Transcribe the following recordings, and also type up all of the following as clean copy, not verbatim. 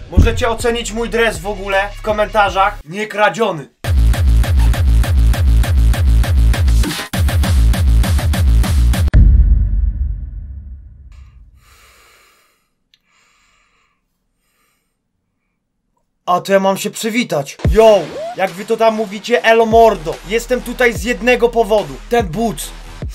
Możecie ocenić mój dres w ogóle w komentarzach. Nie kradziony. A to ja mam się przywitać. Yo, jak wy to tam mówicie, elo mordo. Jestem tutaj z jednego powodu. Ten buc.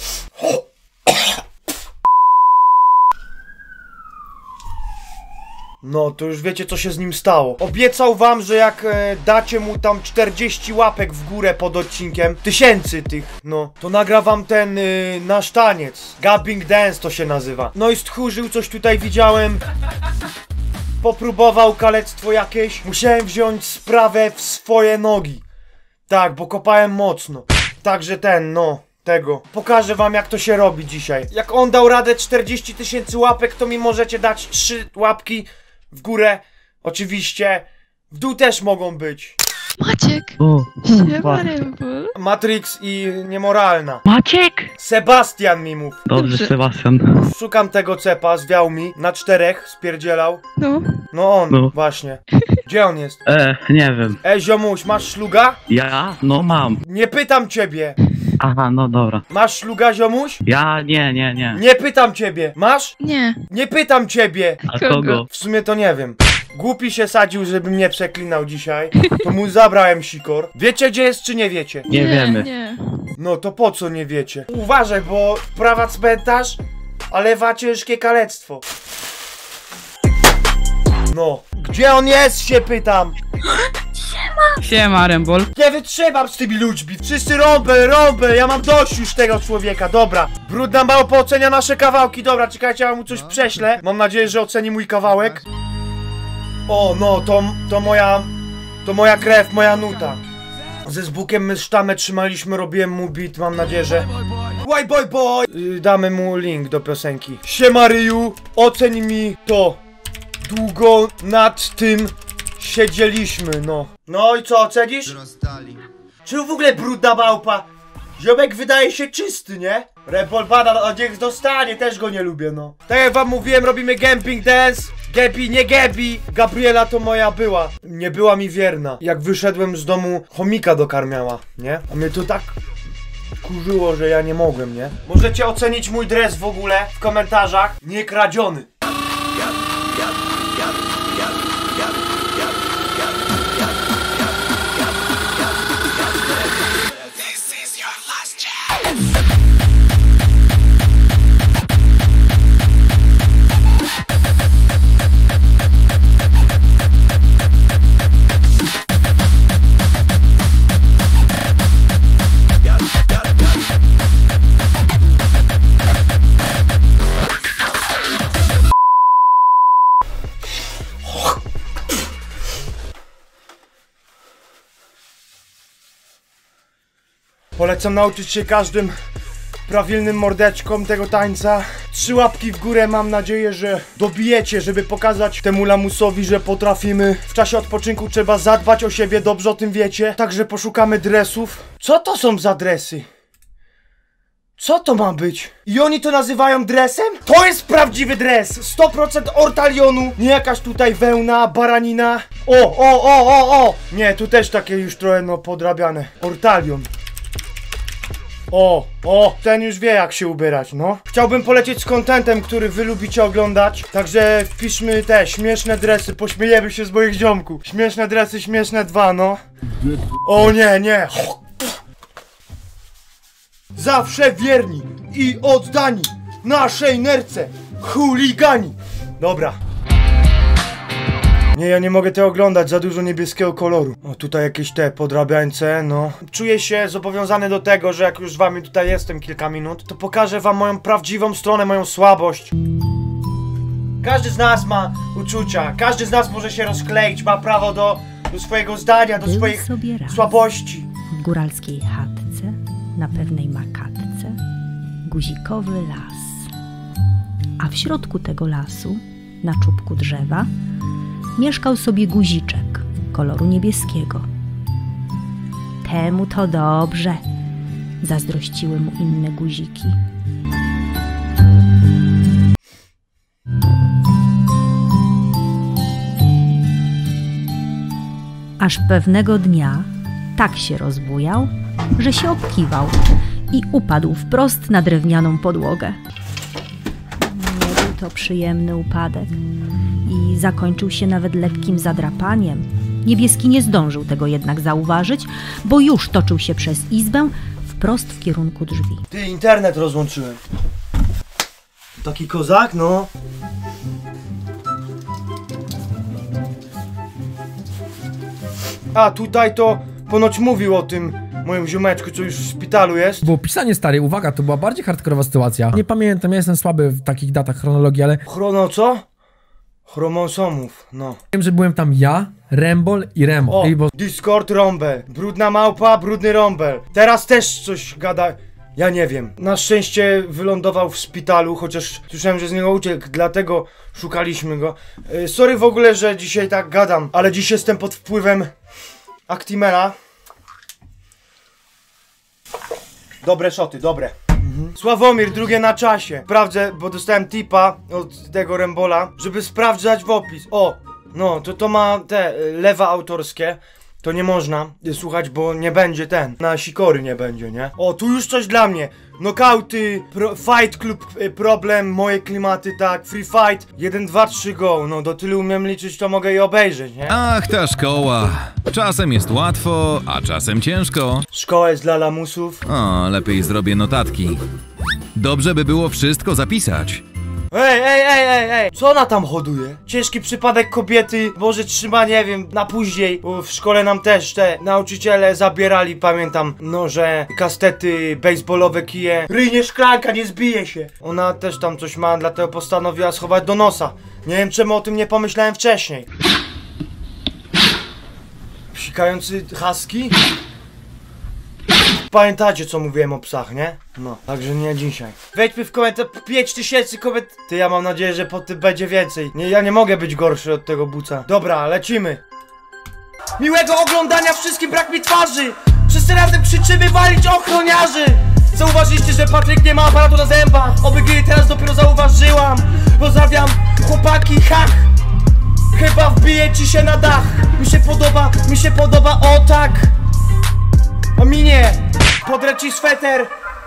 No, to już wiecie, co się z nim stało. Obiecał wam, że jak dacie mu tam 40 łapek w górę pod odcinkiem, 1000 tych, no, to nagra wam ten nasz taniec. Gabbing Dance to się nazywa. No i stchórzył, coś tutaj widziałem. Popróbował kalectwo jakieś. Musiałem wziąć sprawę w swoje nogi. Tak, bo kopałem mocno. Także tego. Pokażę wam, jak to się robi dzisiaj. Jak on dał radę 40 000 łapek, to mi możecie dać 3 łapki w górę. Oczywiście w dół też mogą być. Maciek! O, Siema, Rembol. Matrix i niemoralna. Maciek! Sebastian mi mów. Dobrze, Sebastian. Szukam tego cepa, zwiał mi. Na 4 spierdzielał. No. No on, No. właśnie. Gdzie on jest? Nie wiem. Ziomuś, masz szluga? Ja? No mam. Nie pytam ciebie. Aha, no dobra. Masz szluga, ziomuś? Ja? Nie. Nie pytam ciebie. Masz? Nie. Nie pytam ciebie. A kogo? W sumie to nie wiem. Głupi się sadził, żeby mnie przeklinał dzisiaj. To mu zabrałem sikor. Wiecie, gdzie jest, czy nie wiecie? Nie wiemy. Nie. No to po co nie wiecie? Uważaj, bo prawa cmentarz, a lewa ciężkie kalectwo. No. Gdzie on jest, się pytam? Siema, Rembol. Nie wytrzymam z tymi ludźmi. Wszyscy rąbę. Ja mam dość już tego człowieka. Dobra. Brudna małpa ocenia nasze kawałki. Dobra, czekajcie, ja mu coś prześlę. Mam nadzieję, że oceni mój kawałek. O, no, to moja krew, moja nuta. Ze Zbukiem my sztamę trzymaliśmy, robiłem mu beat, mam nadzieję, że... White boy boy! Damy mu link do piosenki. Siema Ryu, oceń mi to. Długo nad tym siedzieliśmy, no. No i co, ocenisz? Czy w ogóle brudna małpa? Ziomek wydaje się czysty, nie? Rebol bada, a niech dostanie, też go nie lubię, no. Tak jak wam mówiłem, robimy Gabbing Dance. Gabi, nie Gabi. Gabriela to moja była. Nie była mi wierna. Jak wyszedłem z domu, chomika dokarmiała, nie? A mnie to tak kurzyło, że ja nie mogłem, nie? Możecie ocenić mój dres w ogóle w komentarzach. Nie kradziony. Polecam nauczyć się każdym prawilnym mordeczkom tego tańca. 3 łapki w górę, mam nadzieję, że dobijecie, żeby pokazać temu lamusowi, że potrafimy. W czasie odpoczynku trzeba zadbać o siebie, dobrze o tym wiecie. Także poszukamy dresów. Co to są za dresy? Co to ma być? I oni to nazywają dresem? To jest prawdziwy dres! 100% ortalionu! Nie jakaś tutaj wełna, baranina. O! Nie, tu też takie już trochę no podrabiane. Ortalion. Ten już wie, jak się ubierać, no. Chciałbym polecieć z kontentem, który wy lubicie oglądać. Także wpiszmy te śmieszne dresy, pośmiejemy się z moich ziomków. Śmieszne dresy, śmieszne 2, no. O nie. Zawsze wierni i oddani naszej nerce, chuligani. Dobra. Nie, ja nie mogę tego oglądać, za dużo niebieskiego koloru. O, tutaj jakieś te podrabiańce, no. Czuję się zobowiązany do tego, że jak już z wami tutaj jestem kilka minut, to pokażę wam moją prawdziwą stronę, moją słabość. Każdy z nas ma uczucia, każdy z nas może się rozkleić, ma prawo do swojego zdania, do swoich słabości. W góralskiej chatce, na pewnej makatce, guzikowy las. A w środku tego lasu, na czubku drzewa, mieszkał sobie guziczek koloru niebieskiego. Temu to dobrze, zazdrościły mu inne guziki. Aż pewnego dnia tak się rozbujał, że się obkiwał i upadł wprost na drewnianą podłogę. Nie był to przyjemny upadek i zakończył się nawet lekkim zadrapaniem. Niebieski nie zdążył tego jednak zauważyć, bo już toczył się przez izbę wprost w kierunku drzwi. Ty, internet rozłączyłem. Taki kozak, no. A tutaj to ponoć mówił o tym moim ziomeczku, co już w szpitalu jest. Było pisanie, stary, uwaga, to była bardziej hardkorowa sytuacja. Nie pamiętam, ja jestem słaby w takich datach chronologii, ale Chrono co? Chromosomów, no. wiem, że byłem tam ja, Rembol i Remo. O, Ej, bo Discord Rumble. Brudna małpa, brudny Rumble. Teraz też coś gada. Ja nie wiem. Na szczęście wylądował w szpitalu, chociaż słyszałem, że z niego uciekł, dlatego szukaliśmy go. Sorry w ogóle, że dzisiaj tak gadam, ale dziś jestem pod wpływem Actimela. Dobre szoty, dobre. Sławomir, drugie na czasie. Sprawdzę, bo dostałem tipa od tego Rembola, żeby sprawdzać w opis. O, no, to ma te lewa autorskie. To nie można słuchać, bo nie będzie na sikory nie będzie, nie? O, tu już coś dla mnie. Nokauty, Fight Club, problem, moje klimaty, tak, Free Fight, 1, 2, 3, go. No, do tylu umiem liczyć, to mogę je obejrzeć, nie? Ach, ta szkoła. Czasem jest łatwo, a czasem ciężko. Szkoła jest dla lamusów. O, lepiej zrobię notatki. Dobrze by było wszystko zapisać. Ej! Co ona tam hoduje? Ciężki przypadek kobiety, może trzyma, nie wiem, na później. Bo w szkole nam też te nauczyciele zabierali, pamiętam, noże, kastety, bejsbolowe kije. Ryjnie szklanka, nie zbije się. Ona też tam coś ma, dlatego postanowiła schować do nosa. Nie wiem, czemu o tym nie pomyślałem wcześniej. Psikający husky? Pamiętacie, co mówiłem o psach, nie? No, także nie dzisiaj. Wejdźmy w komentarz, 5000 koment... Ty, ja mam nadzieję, że po tym będzie więcej. Nie, ja nie mogę być gorszy od tego buca. Dobra, lecimy. Miłego oglądania wszystkim, brak mi twarzy. Wszyscy razem krzyczymy, walić ochroniarzy. Zauważyliście, że Patryk nie ma aparatu na zębach. Oby gry teraz dopiero zauważyłam. Pozdrawiam, chłopaki, hach. Chyba wbije ci się na dach. Mi się podoba, o tak. A mi nie, podrę ci sweter.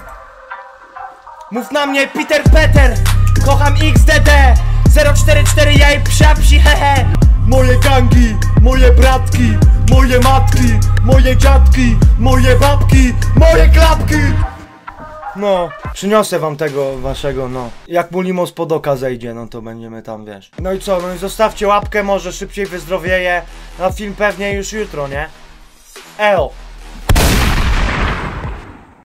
Mów na mnie, Peter. Kocham XDD 044, ja i psi, hehe. Moje gangi, moje bratki, moje matki, moje dziadki, moje babki, moje klapki. No, przyniosę wam tego waszego, no. Jak mu limo spod oka zejdzie, no to będziemy tam, wiesz. No i co, no i zostawcie łapkę, może szybciej wyzdrowieje. Na film pewnie już jutro, nie? Eo.